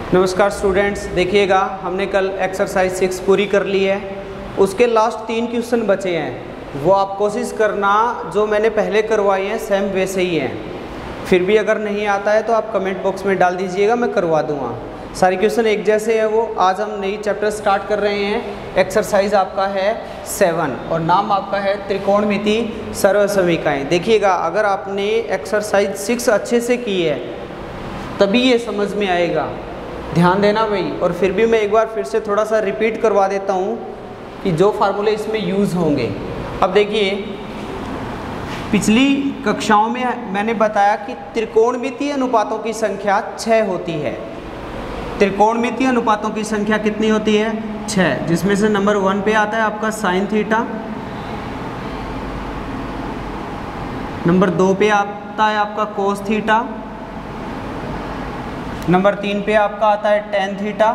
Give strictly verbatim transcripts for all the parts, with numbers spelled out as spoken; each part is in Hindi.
नमस्कार स्टूडेंट्स, देखिएगा हमने कल एक्सरसाइज सिक्स पूरी कर ली है। उसके लास्ट तीन क्वेश्चन बचे हैं, वो आप कोशिश करना जो मैंने पहले करवाए हैं सेम वैसे ही हैं। फिर भी अगर नहीं आता है तो आप कमेंट बॉक्स में डाल दीजिएगा, मैं करवा दूंगा। सारे क्वेश्चन एक जैसे हैं वो। आज हम नई चैप्टर स्टार्ट कर रहे हैं। एक्सरसाइज आपका है सेवन और नाम आपका है त्रिकोणमिति सर्वसमीकाएँ। देखिएगा, अगर आपने एक्सरसाइज सिक्स अच्छे से की है तभी ये समझ में आएगा, ध्यान देना भाई। और फिर भी मैं एक बार फिर से थोड़ा सा रिपीट करवा देता हूँ कि जो फार्मूले इसमें यूज़ होंगे। अब देखिए, पिछली कक्षाओं में मैंने बताया कि त्रिकोणमितीय अनुपातों की संख्या छः होती है। त्रिकोणमितीय अनुपातों की संख्या कितनी होती है? छः, जिसमें से नंबर वन पे आता है आपका साइन थीटा, नंबर दो पे आता है आपका कोस थीटा, नंबर तीन पे आपका आता है टेन थीटा,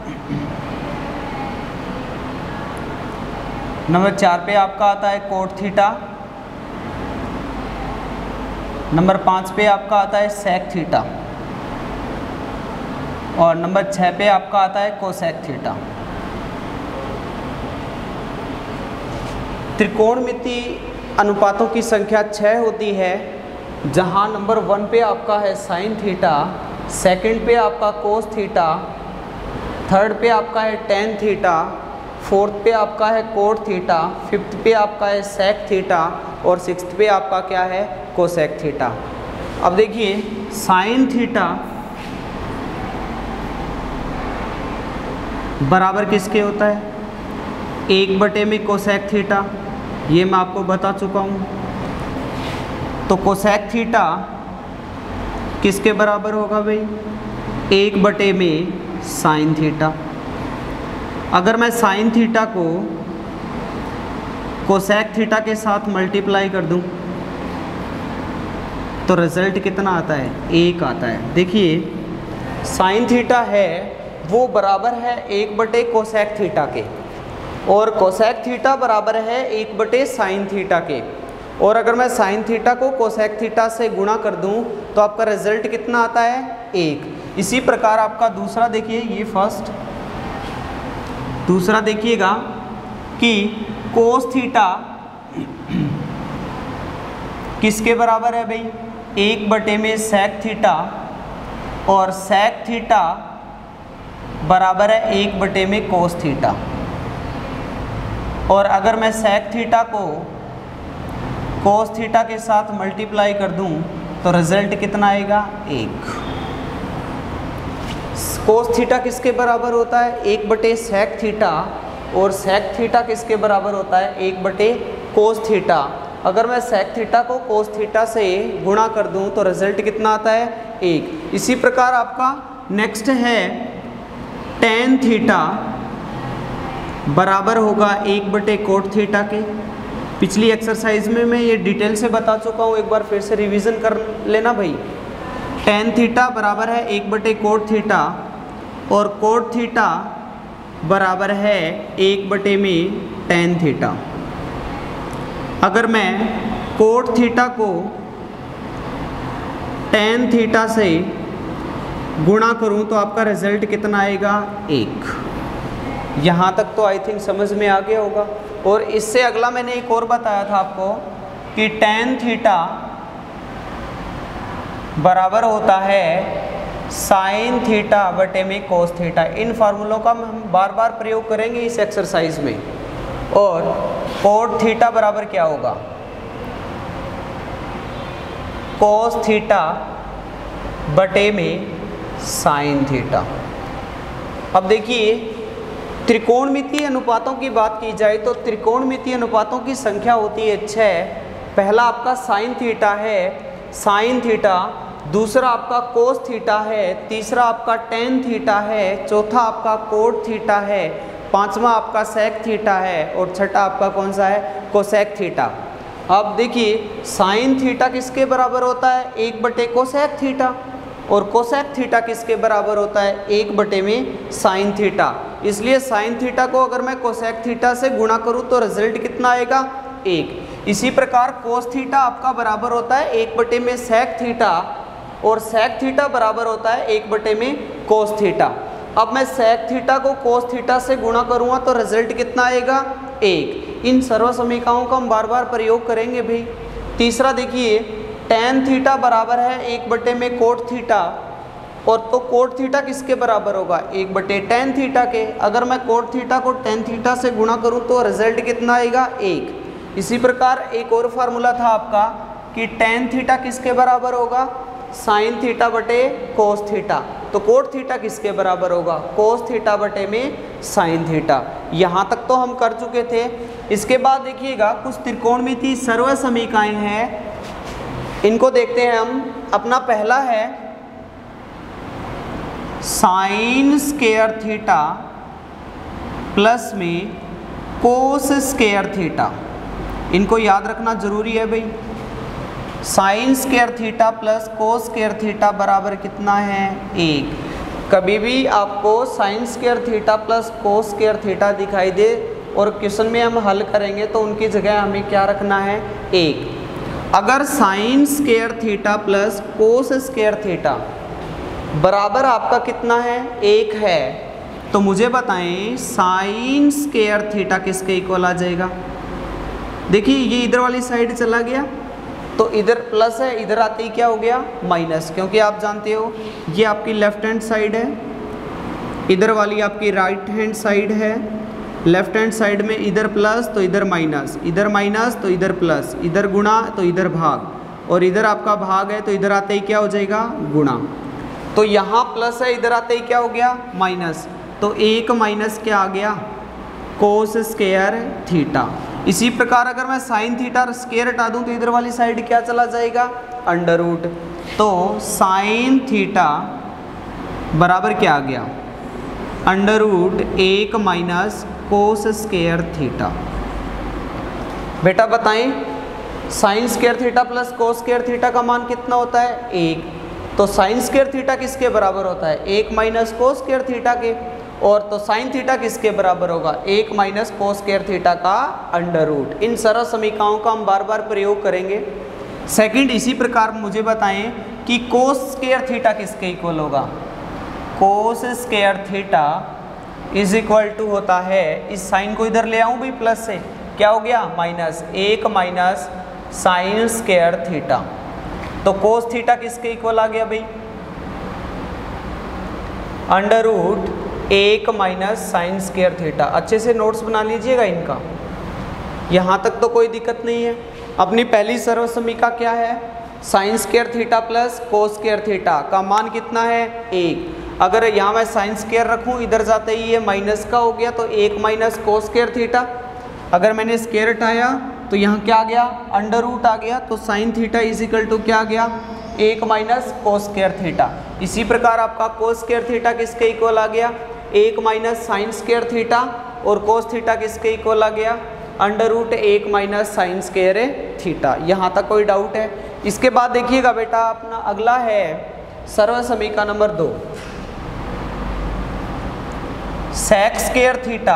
नंबर चार पे आपका आता है कोट थीटा, नंबर पाँच पे आपका आता है सेक थीटा और नंबर छः पे आपका आता है कोसेक थीटा। त्रिकोणमिति अनुपातों की संख्या छः होती है, जहाँ नंबर वन पे आपका है साइन थीटा, सेकंड पे आपका कोस थीटा, थर्ड पे आपका है टेन थीटा, फोर्थ पे आपका है कोट थीटा, फिफ्थ पे आपका है सेक थीटा और सिक्स्थ पे आपका क्या है? Cosec theta. अब देखिए, साइन थीटा बराबर किसके होता है? एक बटे में कोसेक थीटा, ये मैं आपको बता चुका हूँ। तो कोसेक थीटा किसके बराबर होगा भाई? एक बटे में साइन थीटा। अगर मैं साइन थीटा को कोसेक थीटा के साथ मल्टीप्लाई कर दूं तो रिजल्ट कितना आता है? एक आता है। देखिए, साइन थीटा है वो बराबर है एक बटे कोसेक थीटा के और कोसेक थीटा बराबर है एक बटे साइन थीटा के। और अगर मैं साइन थीटा को कोसेक थीटा से गुणा कर दूं तो आपका रिजल्ट कितना आता है? एक। इसी प्रकार आपका दूसरा देखिए, ये फर्स्ट, दूसरा देखिएगा कि कोस थीटा किसके बराबर है भाई? एक बटे में सेक थीटा और सेक थीटा बराबर है एक बटे में कोस थीटा। और अगर मैं सेक थीटा को कोस थीटा के साथ मल्टीप्लाई कर दूं तो रिजल्ट कितना आएगा? एक। कोस थीटा किसके बराबर होता है? एक बटे सेक थीटा और सेक थीटा किसके बराबर होता है? एक बटे कोस थीटा। अगर मैं सेक थीटा को कोस थीटा से गुणा कर दूं तो रिजल्ट कितना आता है? एक। इसी प्रकार आपका नेक्स्ट है टेन थीटा बराबर होगा एक बटे कोट थीटा के। पिछली एक्सरसाइज में मैं ये डिटेल से बता चुका हूँ, एक बार फिर से रिवीजन कर लेना भाई। टेन थीटा बराबर है एक बटे कोट थीटा और कोट थीटा बराबर है एक बटे में टेन थीटा। अगर मैं कोट थीटा को टेन थीटा से गुणा करूं तो आपका रिजल्ट कितना आएगा? एक। यहाँ तक तो आई थिंक समझ में आ गया होगा। और इससे अगला मैंने एक और बताया था आपको कि टेन थीटा बराबर होता है साइन थीटा बटे में कोस थीटा। इन फार्मूलों का हम बार बार प्रयोग करेंगे इस एक्सरसाइज में। और कोट थीटा बराबर क्या होगा? कोस थीटा बटे में साइन थीटा। अब देखिए, त्रिकोणमितीय अनुपातों की बात की जाए तो त्रिकोणमितीय अनुपातों की संख्या होती है छः। पहला आपका साइन थीटा है, साइन थीटा, दूसरा आपका कोस थीटा है, तीसरा आपका टेन थीटा है, चौथा आपका कोट थीटा है, पांचवा आपका सेक थीटा है और छठा आपका कौन सा है? Cosec theta. अब देखिए, साइन थीटा किसके बराबर होता है? एक बटे कोसेक थीटा। और कोसेक थीटा किसके बराबर होता है? एक बटे में साइन थीटा। इसलिए साइन थीटा को अगर मैं कोसेक थीटा से गुणा करूं तो रिजल्ट कितना आएगा? एक। इसी प्रकार कोस थीटा आपका बराबर होता है एक बटे में सेक थीटा और सेक थीटा बराबर होता है एक बटे में कोस थीटा। अब मैं सेक थीटा को कोस थीटा से गुणा करूँगा तो रिजल्ट कितना आएगा, एक। इन सर्व समीकरणों का हम बार बार प्रयोग करेंगे भाई। तीसरा देखिए, टेन थीटा बराबर है एक बटे में कोट थीटा, और तो कोट थीटा किसके बराबर होगा, एक बटे टेन थीटा के। अगर मैं कोट थीटा को टेन थीटा से गुणा करूं तो रिजल्ट कितना आएगा, एक। इसी प्रकार एक और फार्मूला था आपका कि टेन थीटा किसके बराबर होगा, साइन थीटा बटे कोस थीटा। तो कोट थीटा किसके बराबर होगा, कोस थीटा बटे में साइन थीटा। यहाँ तक तो हम कर चुके थे। इसके बाद देखिएगा कुछ त्रिकोणमितीय सर्व समीकरण हैं, इनको देखते हैं हम। अपना पहला है साइन स्क्वायर थीटा प्लस में कोस स्क्वायर थीटा। इनको याद रखना जरूरी है भाई। Sine square theta plus cos square theta बराबर कितना है, एक। कभी भी आपको sine square theta plus cos square theta दिखाई दे और क्वेश्चन में हम हल करेंगे तो उनकी जगह हमें क्या रखना है, एक। अगर sine square theta plus cos square theta बराबर आपका कितना है, एक है, तो मुझे बताएं साइन स्क्वायर थीटा किसके इक्वल आ जाएगा। देखिए ये इधर वाली साइड चला गया तो इधर प्लस है, इधर आते ही क्या हो गया, माइनस। क्योंकि आप जानते हो ये आपकी लेफ्ट हैंड साइड है, इधर वाली आपकी राइट हैंड साइड है। लेफ्ट हैंड साइड में इधर प्लस तो इधर माइनस, इधर माइनस तो इधर प्लस, इधर गुणा तो इधर भाग, और इधर आपका भाग है तो इधर आते ही क्या हो जाएगा, गुणा। तो यहाँ प्लस है, इधर आते ही क्या हो गया, माइनस। तो एक माइनस क्या आ गया, कोस स्क्वायर थीटा। इसी प्रकार अगर मैं साइन थीटा स्क्वायर हटा दूँ तो इधर वाली साइड क्या चला जाएगा, अंडर रूट। तो साइन थीटा बराबर क्या आ गया, अंडर रूट एक माइनस कोस स्क्वायर थीटा। बेटा बताएं sine square theta plus cos square theta का मान कितना होता है, एक। तो साइन स्क्वायर थीटा किसके बराबर होता है, एक माइनस कोस स्क्वायर थीटा के। और तो साइन थीटा किसके बराबर होगा, एक माइनस कोस स्क्वायर थीटा का अंडर रूट। इन सरल समीकरणों का हम बार बार प्रयोग करेंगे। सेकंड, इसी प्रकार मुझे बताएं कि कोस स्क्वायर थीटा किसके इक्वल होगा। Cos square theta is equal to होता है, इस साइन को इधर ले आऊँ भाई प्लस से, क्या हो गया, माइनस, एक माइनस साइन स्क्वायर थीटा। तो कोस थीटा किसके इक्वल आ गया भाई, अंडर रूट एक माइनस साइन स्क्वायर थीटा। अच्छे से नोट्स बना लीजिएगा इनका, यहाँ तक तो कोई दिक्कत नहीं है। अपनी पहली सर्व समीकरण क्या है, sine square theta plus cos square theta का मान कितना है, एक। अगर यहाँ मैं साइन स्क्वायर रखूँ, इधर जाते ही ये माइनस का हो गया तो एक माइनस कोस स्क्वायर थीटा। अगर मैंने स्क्वायर हटाया तो यहाँ क्या आ गया, अंडर रूट आ गया। तो sine theta is equal to क्या आ गया, एक माइनस कोस स्क्वायर थीटा। इसी प्रकार आपका कोस स्क्वायर थीटा किसके इक्वल आ गया, एक माइनस साइन स्क्वायर थीटा। और कोस थीटा किसके इक्वल आ गया, अंडर रूट एक माइनस साइन स्क्वायर थीटा। यहाँ तक कोई डाउट है। इसके बाद देखिएगा बेटा, अपना अगला है सर्व समीकरण नंबर दो, sec square theta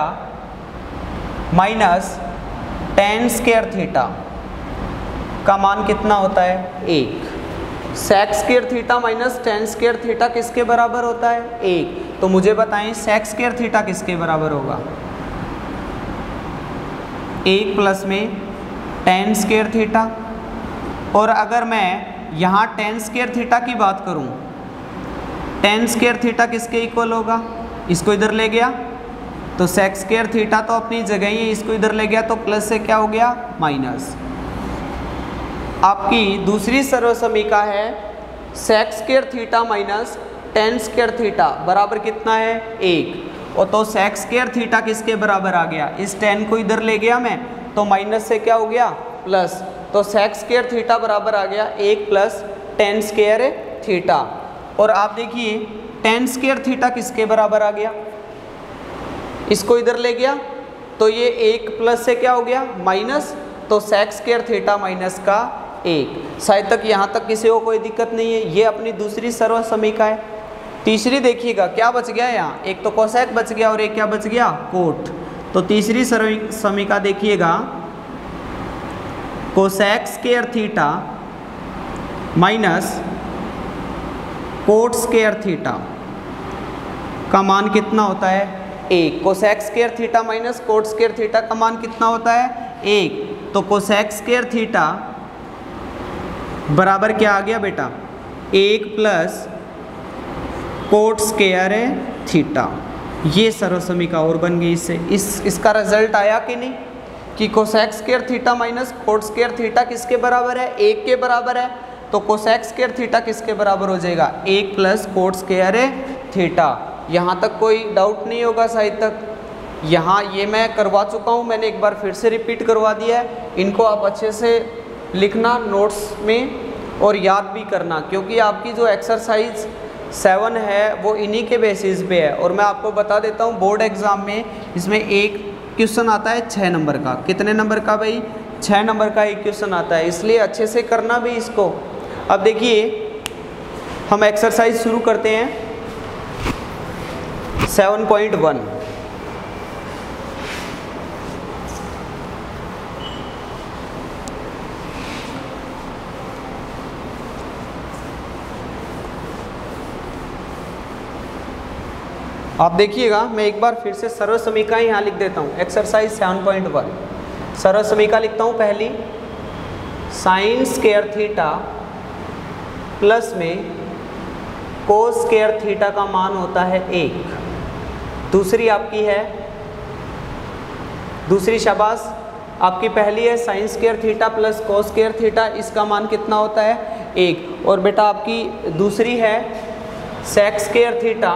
minus tan square theta का मान कितना होता है, एक। Sec square theta minus tan square theta किसके बराबर होता है, एक। तो मुझे बताएं सेक स्क्वायर थीटा किसके बराबर होगा, एक प्लस में टेन स्क्वायर थीटा। और अगर मैं यहाँ टेन स्क्वायर थीटा की बात करूँ, टेन स्क्वायर थीटा किसके इक्वल होगा, इसको इधर ले गया तो सेक स्क्वायर थीटा तो अपनी जगह ही है, इसको इधर ले गया तो प्लस से क्या हो गया, माइनस। आपकी दूसरी सर्व समीकरण है sec square theta minus tan square theta बराबर कितना है, एक। और तो सेक स्क्वायर थीटा किसके बराबर आ गया, इस टेन को इधर ले गया मैं तो माइनस से क्या हो गया, प्लस। तो सेक स्क्वायर थीटा बराबर आ गया एक प्लस टेन स्क्वायर थीटा। और आप देखिए टेन स्क्वायर थीटा किसके बराबर आ गया, इसको इधर ले गया तो ये एक प्लस से क्या हो गया, माइनस। तो सेक स्क्वायर थीटा माइनस का एक। शायद तक यहाँ तक किसी को कोई दिक्कत नहीं है। ये अपनी दूसरी सर्व समीकरण है। तीसरी देखिएगा क्या बच गया, यहाँ एक तो कोसेक बच गया और एक क्या बच गया, कोट। तो तीसरी सर्व समीकरण देखिएगा, cosec square theta minus cot square theta का मान कितना होता है एक। Cosec square theta minus cot square theta का मान कितना होता है एक। तो कोसेक स्क्वायर थीटा बराबर क्या आ गया बेटा एक प्लस कोट स्क्वायर थीटा। ये सर्वसमीका और बन गई इससे। इस इसका रिजल्ट आया कि नहीं कि cosec square theta minus cot square theta किसके बराबर है एक के बराबर है। तो कोसेक स्क्वायर थीटा किसके बराबर हो जाएगा एक प्लस कोट स्क्वायर थीटा। यहाँ तक कोई डाउट नहीं होगा शायद तक। यहाँ ये मैं करवा चुका हूँ, मैंने एक बार फिर से रिपीट करवा दिया है। इनको आप अच्छे से लिखना नोट्स में और याद भी करना, क्योंकि आपकी जो एक्सरसाइज सेवन है वो इन्हीं के बेसिस पे है। और मैं आपको बता देता हूँ बोर्ड एग्ज़ाम में इसमें एक क्वेश्चन आता है छः नंबर का। कितने नंबर का भाई छः नंबर का एक क्वेश्चन आता है, इसलिए अच्छे से करना भी इसको। अब देखिए हम एक्सरसाइज शुरू करते हैं सेवन पॉइंट वन। आप देखिएगा, मैं एक बार फिर से सर्वसमीका यहाँ लिख देता हूँ। एक्सरसाइज सेवन पॉइंट वन सर्वसमीका लिखता हूँ। पहली साइन स्क्वायर थीटा प्लस में कोस स्क्वायर थीटा का मान होता है एक। दूसरी आपकी है दूसरी शाबाश आपकी पहली है sine square theta plus cos square theta, इसका मान कितना होता है एक। और बेटा आपकी दूसरी है sec square theta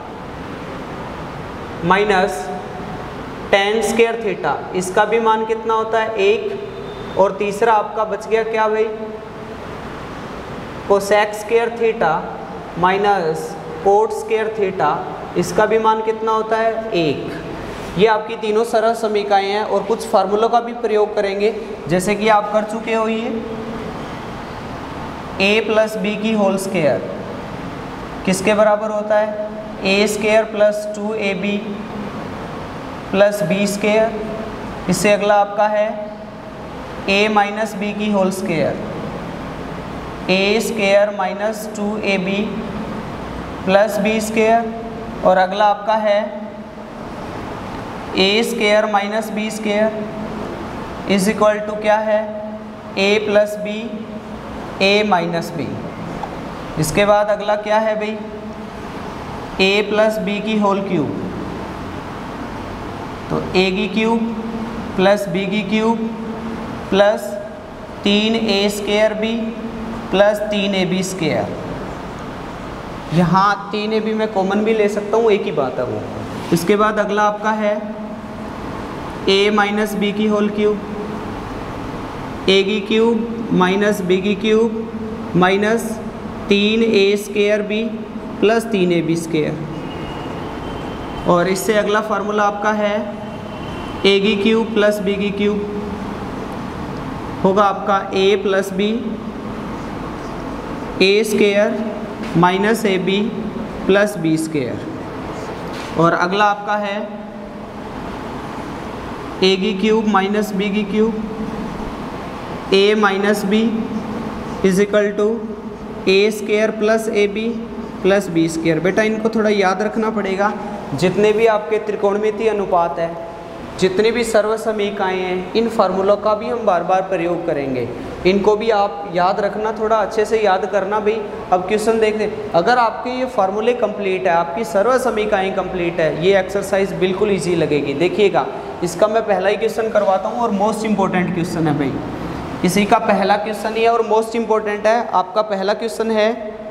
minus tan square theta, इसका भी मान कितना होता है एक। और तीसरा आपका बच गया क्या भाई cosec square theta minus cot square theta, इसका भी मान कितना होता है एक। ये आपकी तीनों सरल समीकरण हैं और कुछ फार्मूलों का भी प्रयोग करेंगे जैसे कि आप कर चुके हो। ये ए प्लस बी की होल स्क्वायर किसके बराबर होता है A square plus two A B plus B square. इससे अगला आपका है ए माइनस बी की whole square A square minus two A B plus B square. और अगला आपका है A square minus B square is equal to क्या है A plus B A minus B. इसके बाद अगला क्या है भाई ए प्लस बी की होल क्यूब, तो ए की क्यूब प्लस बी की क्यूब प्लस तीन ए स्क्वायर बी प्लस तीन ए बी स्क्वायर। यहाँ तीन ए बी मैं कॉमन भी ले सकता हूँ, एक ही बात है वो। इसके बाद अगला आपका है ए माइनस बी की होल क्यूब ए की क्यूब माइनस बी की क्यूब माइनस तीन ए स्क्वायर बी प्लस तीन ए बी स्क्वायर। और इससे अगला फार्मूला आपका है ए की क्यूब प्लस बी की क्यूब होगा आपका A plus B A square minus A B plus B square. और अगला आपका है ए की क्यूब माइनस बी की cube A minus B is equal to A square plus A B plus B square. बेटा इनको थोड़ा याद रखना पड़ेगा। जितने भी आपके त्रिकोणमितीय अनुपात है, जितनी भी सर्वसमीकाएँ हैं, इन फार्मूलों का भी हम बार बार प्रयोग करेंगे। इनको भी आप याद रखना, थोड़ा अच्छे से याद करना भाई। अब क्वेश्चन देख लें, अगर आपके ये फार्मूले कंप्लीट है, आपकी सर्वसमीकाएँ कंप्लीट है, ये एक्सरसाइज बिल्कुल ईजी लगेगी। देखिएगा इसका मैं पहला ही क्वेश्चन करवाता हूँ और मोस्ट इम्पोर्टेंट क्वेश्चन है भाई। इसी का पहला क्वेश्चन ही है और मोस्ट इम्पोर्टेंट है। आपका पहला क्वेश्चन है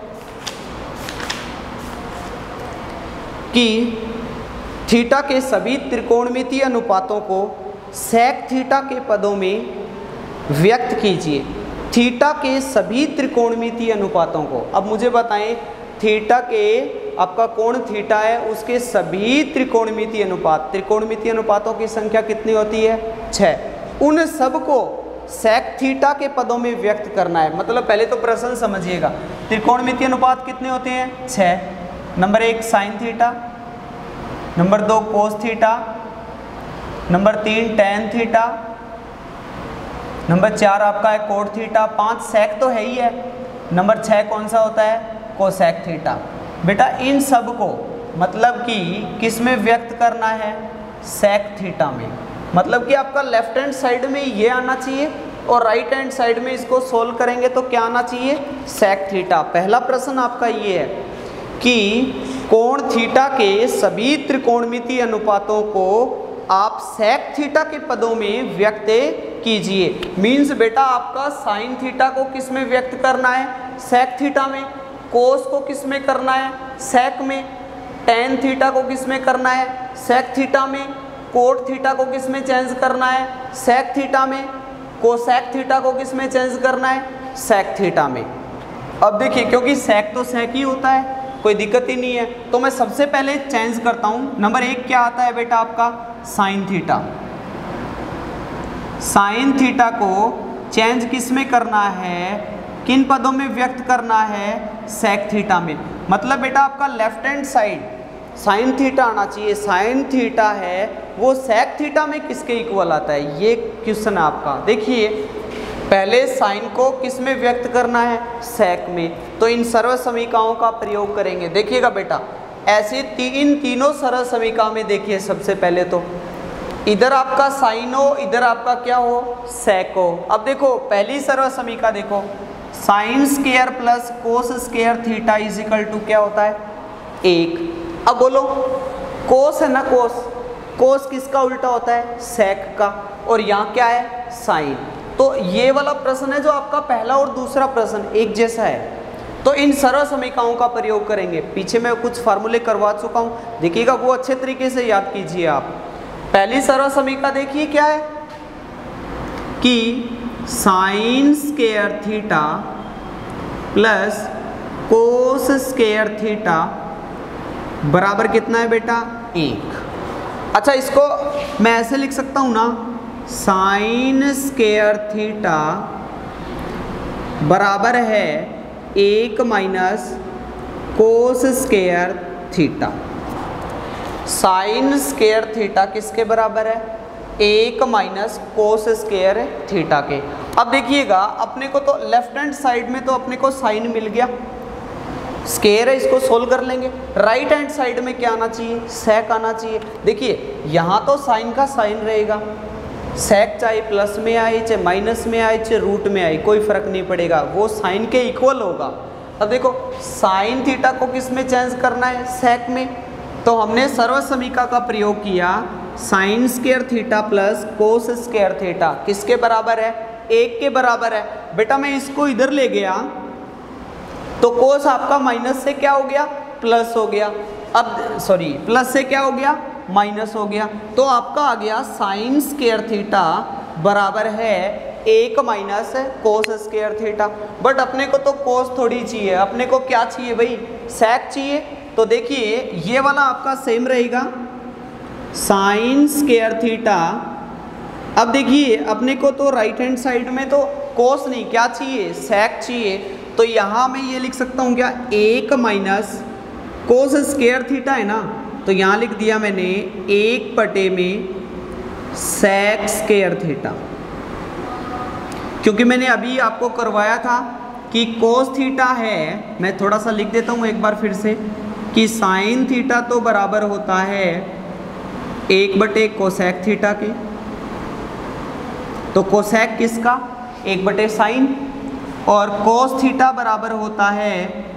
कि थीटा के सभी त्रिकोणमितीय अनुपातों को सेक थीटा के पदों में व्यक्त कीजिए। थीटा के सभी त्रिकोणमितीय अनुपातों को, अब मुझे बताएं थीटा के आपका कोण थीटा है, उसके सभी त्रिकोणमितीय अनुपात, त्रिकोणमितीय अनुपातों की संख्या कितनी होती है छः। उन सब को सेक थीटा के पदों में व्यक्त करना है। मतलब पहले तो प्रश्न समझिएगा, त्रिकोणमितीय अनुपात कितने होते हैं छः। नंबर एक साइन थीटा, नंबर दो कोस थीटा, नंबर तीन टेन थीटा, नंबर चार आपका है कोट थीटा, पाँच सेक तो है ही है, नंबर छः कौन सा होता है कोसेक थीटा। बेटा इन सब को मतलब कि किस में व्यक्त करना है, सेक थीटा में। मतलब कि आपका लेफ्ट हैंड साइड में ये आना चाहिए और राइट हैंड साइड में इसको सोल्व करेंगे तो क्या आना चाहिए, सेक थीटा। पहला प्रश्न आपका ये है कि कोण थीटा के सभी त्रिकोणमितीय अनुपातों को आप सेक थीटा के पदों में व्यक्त कीजिए। मीन्स बेटा आपका साइन थीटा को किस में व्यक्त करना है, सेक थीटा में। कोस को किस में करना है, सेक में। टेन थीटा को किस में करना है, सेक थीटा में। कोट थीटा को किस में चेंज करना है, सेक थीटा में। कोसेक थीटा को किस में चेंज करना है, सेक थीटा में। अब देखिए क्योंकि सेक तो सेक ही होता है, कोई दिक्कत ही नहीं है, तो मैं सबसे पहले चेंज करता हूँ। नंबर एक क्या आता है बेटा आपका, साइन थीटा। साइन थीटा को चेंज किस में करना है, किन पदों में व्यक्त करना है, सेक थीटा में। मतलब बेटा आपका left hand side sine theta आना चाहिए, साइन थीटा है वो सेक थीटा में किसके इक्वल आता है, ये क्वेश्चन है आपका। देखिए पहले साइन को किस में व्यक्त करना है, सेक में। तो इन सरल समीकरणों का प्रयोग करेंगे। देखिएगा बेटा ऐसे तीन तीनों सरल समीकरण में देखिए, सबसे पहले तो इधर आपका साइन हो, इधर आपका क्या हो, सेक हो। अब देखो पहली सरल समीकरण देखो, sine square plus cos square theta is equal to क्या होता है, एक। अब बोलो कोस है ना, कोस कोस किसका उल्टा होता है, सेक का। और यहाँ क्या है, साइन। तो ये वाला प्रश्न है जो आपका पहला और दूसरा प्रश्न एक जैसा है। तो इन सरल समीकरणों का प्रयोग करेंगे। पीछे मैं कुछ फार्मूले करवा चुका हूँ, देखिएगा वो अच्छे तरीके से याद कीजिए आप। पहली सरल समीकरण देखिए क्या है कि sine square theta plus cos square theta बराबर कितना है बेटा, एक। अच्छा इसको मैं ऐसे लिख सकता हूँ ना, साइन स्क्वायर थीटा बराबर है एक minus cos square theta. Sine square theta किसके बराबर है, एक माइनस कोस स्क्वायर थीटा के। अब देखिएगा अपने को तो लेफ्ट हैंड साइड में तो अपने को साइन मिल गया, स्क्वायर है, इसको सोल्व कर लेंगे। राइट हैंड साइड में क्या आना चाहिए, सेक आना चाहिए। देखिए यहाँ तो साइन का साइन रहेगा, सेक चाहे प्लस में आए चाहे माइनस में आए चाहे रूट में आए कोई फर्क नहीं पड़ेगा, वो साइन के इक्वल होगा। अब देखो साइन थीटा को किस में चेंज करना है, सेक में। तो हमने सर्व समीकरण का प्रयोग किया, sine square theta plus cos square theta किसके बराबर है, एक के बराबर है। बेटा मैं इसको इधर ले गया तो कोस आपका माइनस से क्या हो गया, प्लस हो गया। अब सॉरी प्लस से क्या हो गया, माइनस हो गया। तो आपका आ गया साइन स्क्वायर थीटा बराबर है एक minus cos square theta. But अपने को तो कोस थोड़ी चाहिए, अपने को क्या चाहिए भाई, सेक चाहिए। तो देखिए ये वाला आपका सेम रहेगा, साइन स्क्वायर थीटा। अब देखिए अपने को तो राइट हैंड साइड में तो कोस नहीं, क्या चाहिए, सेक चाहिए। तो यहाँ मैं ये लिख सकता हूँ क्या, एक माइनस कोस स्क्वायर थीटा है ना, तो यहाँ लिख दिया मैंने एक बटे में सेक स्क्वायर थीटा। क्योंकि मैंने अभी आपको करवाया था कि कोस थीटा है, मैं थोड़ा सा लिख देता हूँ एक बार फिर से, कि साइन थीटा तो बराबर होता है एक बटे कोसेक थीटा के। तो कोसेक किसका, एक बटे साइन। और कोस थीटा बराबर होता है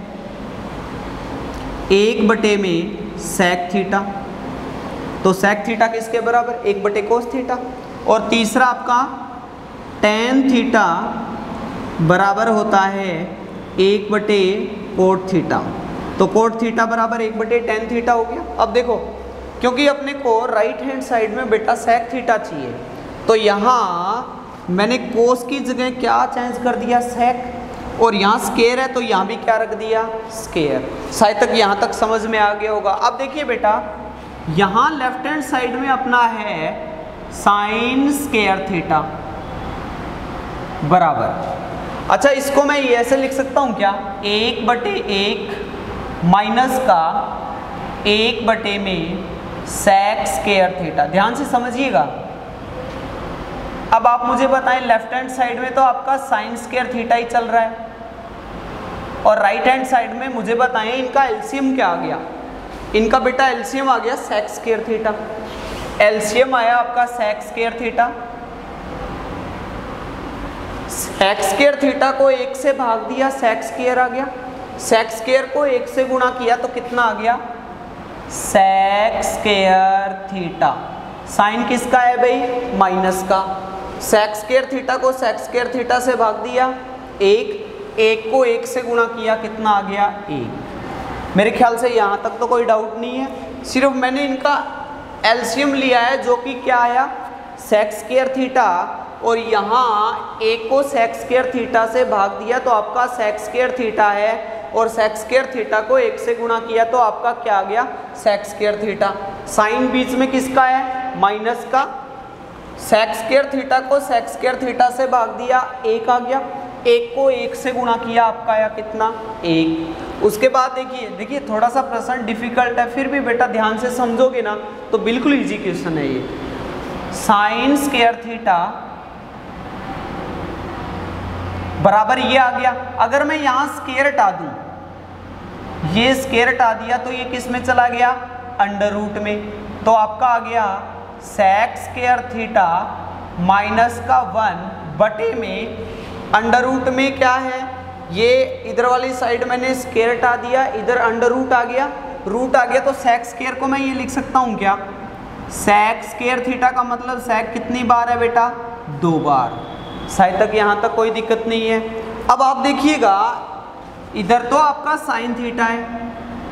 एक बटे में सेक थीटा। तो सेक थीटा किसके बराबर, एक बटे कोस थीटा। और तीसरा आपका टेन थीटा बराबर होता है एक बटे कोट थीटा। तो कोट थीटा बराबर एक बटे टेन थीटा हो गया। अब देखो क्योंकि अपने को राइट हैंड साइड में बेटा सेक थीटा चाहिए, तो यहाँ मैंने कोस की जगह क्या चेंज कर दिया, सेक। और यहाँ स्क्वायर है तो यहाँ भी क्या रख दिया, स्क्वायर। शायद तक यहाँ तक समझ में आ गया होगा। अब देखिए बेटा यहाँ लेफ्ट हैंड साइड में अपना है साइन स्क्वायर थीटा बराबर। अच्छा इसको मैं ये ऐसे लिख सकता हूँ क्या, एक बटे एक माइनस का एक बटे में सेक स्क्वायर थीटा। ध्यान से समझिएगा। अब आप मुझे बताएं लेफ्ट हैंड साइड में तो आपका साइन स्क्वायर थीटा ही चल रहा है, और राइट हैंड साइड में मुझे बताएं इनका एलसीएम क्या आ गया। इनका बेटा एलसीएम आ गया सेक स्क्वायर थीटा, एलसीएम आया आपका sec square theta. Sec square theta को एक से भाग दिया, सेक स्क्वायर आ गया। सेक स्क्वायर को एक से गुणा किया तो कितना आ गया, सेक स्क्वायर थीटा। साइन किसका है भाई, माइनस का। सेक स्क्वायर थीटा को सेक स्क्वायर थीटा से भाग दिया, एक, एक को एक से गुणा किया, कितना आ गया, एक। मेरे ख्याल से यहाँ तक तो कोई डाउट नहीं है, सिर्फ मैंने इनका एलसीएम लिया है जो कि क्या आया, सेक स्क्वायर थीटा, और यहाँ एक को सेक स्क्वायर थीटा से भाग दिया तो आपका सेक स्क्वायर थीटा है, और सेक स्क्वायर थीटा को एक से गुणा किया तो आपका क्या आ गया, सेक स्क्वायर थीटा। साइन बीच में किसका है, माइनस का। सेक स्क्वायर थीटा को सेक स्क्वायर थीटा से भाग दिया, एक आ गया, एक को एक से गुणा किया, आपका आया कितना, एक। उसके बाद देखिए देखिए थोड़ा सा प्रश्न डिफिकल्ट है, फिर भी बेटा ध्यान से समझोगे ना तो बिल्कुल इजी क्वेश्चन है ये। साइन स्क्वायर थीटा बराबर ये आ गया। अगर मैं यहाँ स्क्वायर हटा दूं, ये स्क्वायर हटा दिया तो ये किस में चला गया, अंडर रूट में, तो आपका आ गया सेक स्क्वायर थीटा माइनस का वन बटे में अंडर रूट में क्या है, ये इधर वाली साइड मैंने स्क्वायर हटा दिया, इधर अंडर रूट आ गया, रूट आ गया तो सेक स्क्वायर को मैं ये लिख सकता हूँ क्या, सेक स्क्वायर थीटा का मतलब सेक कितनी बार है बेटा, दो बार। शायद तक यहाँ तक कोई दिक्कत नहीं है। अब आप देखिएगा इधर तो आपका साइन थीटा है,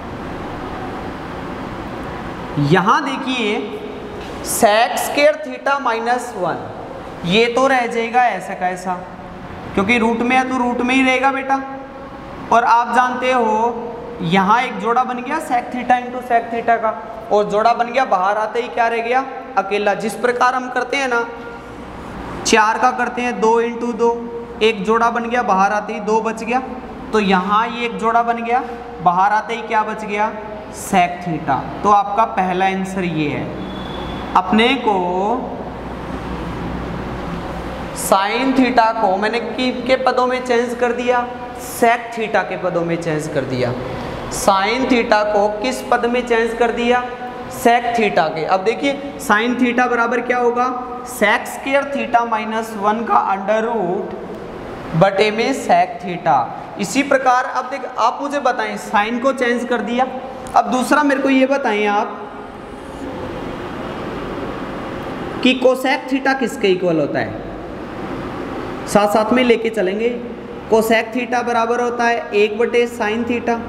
यहाँ देखिए sec square theta minus one, ये तो रह जाएगा ऐसा का ऐसा, क्योंकि रूट में है तो रूट में ही रहेगा बेटा। और आप जानते हो यहाँ एक जोड़ा बन गया sec theta into sec theta का, और जोड़ा बन गया, बाहर आते ही क्या रह गया, अकेला। जिस प्रकार हम करते हैं ना, चार का करते हैं दो इंटू दो, एक जोड़ा बन गया, बाहर आते ही दो बच गया, तो यहाँ ये एक जोड़ा बन गया, बाहर आते ही क्या बच गया, सेक थीटा। तो आपका पहला आंसर ये है। अपने को साइन थीटा को मैंने की के पदों में चेंज कर दिया, सेक थीटा के पदों में चेंज कर दिया। साइन थीटा को किस पद में चेंज कर दिया, सेक थीटा के। अब देखिए साइन थीटा बराबर क्या होगा, sec square theta minus one का अंडर रूट बटे में सेक थीटा। इसी प्रकार अब देख आप मुझे बताएं, साइन को चेंज कर दिया। अब दूसरा मेरे को ये बताएं आप कि कोसेक थीटा किसके इक्वल होता है, साथ साथ में लेके चलेंगे। कोसेक थीटा बराबर होता है एक बटे साइन थीटा।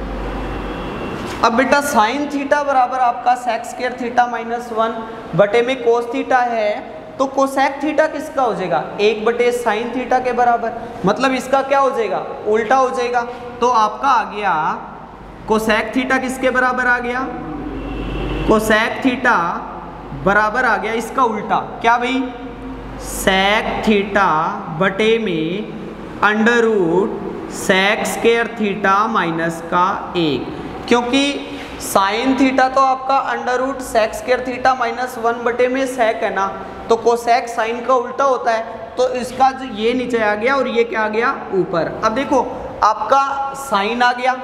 अब बेटा साइन थीटा बराबर आपका sec square theta minus one बटे में कोस थीटा है, तो कोसेक थीटा किसका हो जाएगा, एक बटे साइन थीटा के बराबर। मतलब इसका क्या हो जाएगा, उल्टा हो जाएगा। तो आपका आ गया कोसेक थीटा किसके बराबर आ गया, कोसेक थीटा बराबर आ गया इसका उल्टा, क्या भाई, सेक थीटा बटे में under root sec square theta minus का एक। क्योंकि साइन थीटा तो आपका under root sec square theta minus one बटे में सेक है ना, तो कोसेक साइन का उल्टा होता है, तो इसका जो ये नीचे आ गया और ये क्या आ गया ऊपर। अब देखो आपका साइन आ गया,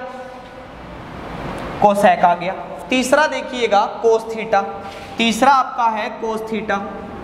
कोसेक आ गया। तीसरा देखिएगा कोस थीटा, तीसरा आपका है कोस थीटा।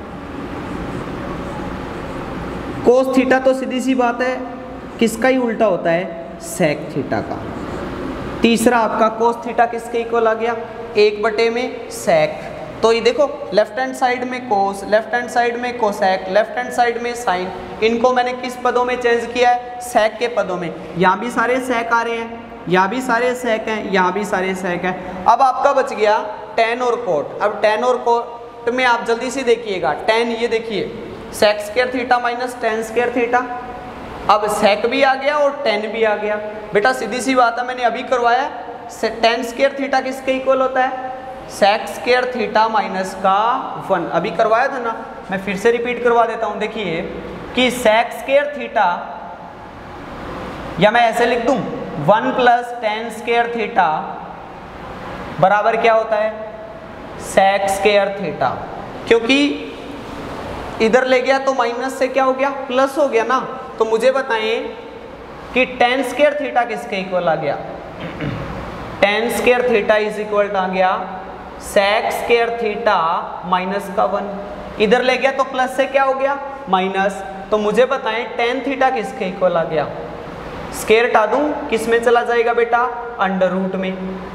कोस थीटा तो सीधी सी बात है किसका ही उल्टा होता है, सेक थीटा का। तीसरा आपका कोस थीटा किसके इक्वल आ गया, एक बटे में सेक। तो ये देखो लेफ्ट हैंड साइड में कोस, लेफ्ट हैंड साइड में कोसेक, लेफ्ट हैंड साइड में साइन, इनको मैंने किस पदों में चेंज किया है, सेक के पदों में। यहाँ भी सारे सेक आ रहे हैं, यहाँ भी सारे सेक हैं, यहाँ भी सारे सेक हैं। अब आपका बच गया टेन और कोट। अब टेन और कोट में आप जल्दी से देखिएगा, टेन ये देखिए sec square theta minus tan square theta. अब सेक भी आ गया और टेन भी आ गया। बेटा सीधी सी बात है, मैंने अभी करवाया, टेन स्क्वायर थीटा किसके इक्वल होता है, सेक स्क्वायर थीटा माइनस का वन। अभी करवाया था ना, मैं फिर से रिपीट करवा देता हूँ। देखिए कि सेक स्क्वायर थीटा, या मैं ऐसे लिख दूँ one plus tan square theta बराबर क्या होता है, सेक स्क्वायर थीटा। क्योंकि इधर ले गया तो माइनस से क्या हो गया, प्लस हो गया ना। तो मुझे बताएं कि टेन स्क्वायर थीटा किसके इक्वल आ गया, tan square theta is equal आ गया सेक स्क्वायर थीटा माइनस का वन, इधर ले गया तो प्लस से क्या हो गया माइनस। तो मुझे बताएं टेन थीटा किसके इक्वल आ गया, स्क्वायर हटा दूं किस में चला जाएगा बेटा अंडर रूट में,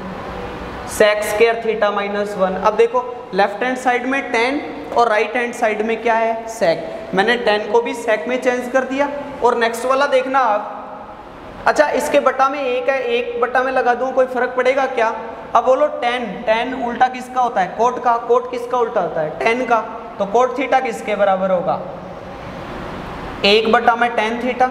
sec square theta minus one. अब देखो लेफ्ट हैंड साइड में टेन और राइट हैंड साइड में क्या है सेक, मैंने टेन को भी सेक में चेंज कर दिया। और नेक्स्ट वाला देखना आप, अच्छा इसके बटा में एक है, एक बटा में लगा दूं कोई फर्क पड़ेगा क्या। अब बोलो टेन, टेन उल्टा किसका होता है कोट का, कोट किसका उल्टा होता है टेन का, तो कोट थीटा किसके बराबर होगा एक बटा में टेन थीटा।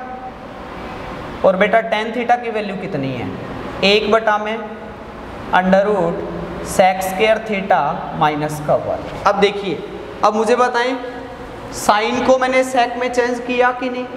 और बेटा टेन थीटा की वैल्यू कितनी है एक बटा में under root sec square theta minus का वन। अब देखिए अब मुझे बताएं साइन को मैंने सेक में चेंज किया कि नहीं,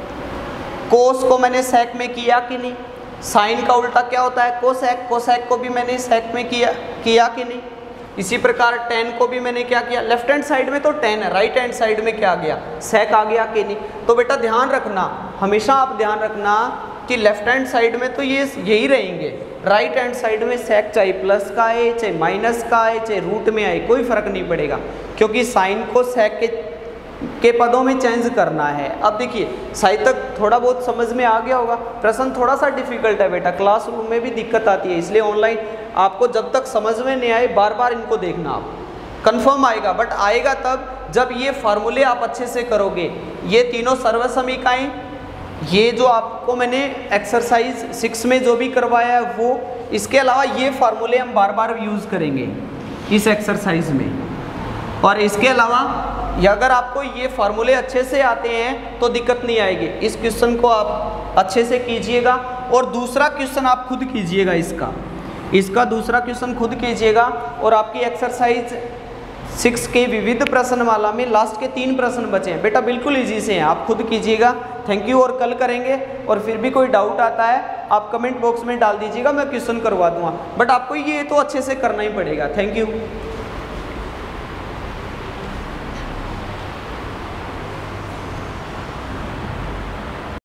कोस को मैंने सेक में किया कि नहीं, साइन का उल्टा क्या होता है कोसेक, कोसेक को भी मैंने सेक में किया किया कि नहीं। इसी प्रकार टेन को भी मैंने क्या किया, लेफ्ट हैंड साइड में तो टेन है, राइट हैंड साइड में क्या आ गया सेक आ गया कि नहीं। तो बेटा ध्यान रखना, हमेशा आप ध्यान रखना कि लेफ्ट हैंड साइड में तो ये यही रहेंगे, राइट हैंड साइड में सेक चाहे प्लस का आए चाहे माइनस का आए चाहे रूट में आए कोई फर्क नहीं पड़ेगा, क्योंकि साइन को सेक के के पदों में चेंज करना है। अब देखिए शायद तक थोड़ा बहुत समझ में आ गया होगा, प्रश्न थोड़ा सा डिफिकल्ट है बेटा, क्लासरूम में भी दिक्कत आती है, इसलिए ऑनलाइन आपको जब तक समझ में नहीं आए बार बार इनको देखना, आप कंफर्म आएगा, बट आएगा तब जब ये फार्मूले आप अच्छे से करोगे। ये तीनों सर्वसमीकाएं, ये जो आपको मैंने एक्सरसाइज सिक्स में जो भी करवाया है वो, इसके अलावा ये फार्मूले हम बार बार यूज़ करेंगे इस एक्सरसाइज में। और इसके अलावा या अगर आपको ये फार्मूले अच्छे से आते हैं तो दिक्कत नहीं आएगी, इस क्वेश्चन को आप अच्छे से कीजिएगा और दूसरा क्वेश्चन आप खुद कीजिएगा, इसका इसका दूसरा क्वेश्चन खुद कीजिएगा। और आपकी एक्सरसाइज सिक्स के विविध प्रश्नमाला में लास्ट के तीन प्रश्न बचे हैं बेटा, बिल्कुल इजी से हैं, आप खुद कीजिएगा। थैंक यू, और कल करेंगे। और फिर भी कोई डाउट आता है आप कमेंट बॉक्स में डाल दीजिएगा, मैं क्वेश्चन करवा दूंगा, बट आपको ये तो अच्छे से करना ही पड़ेगा। Thank you.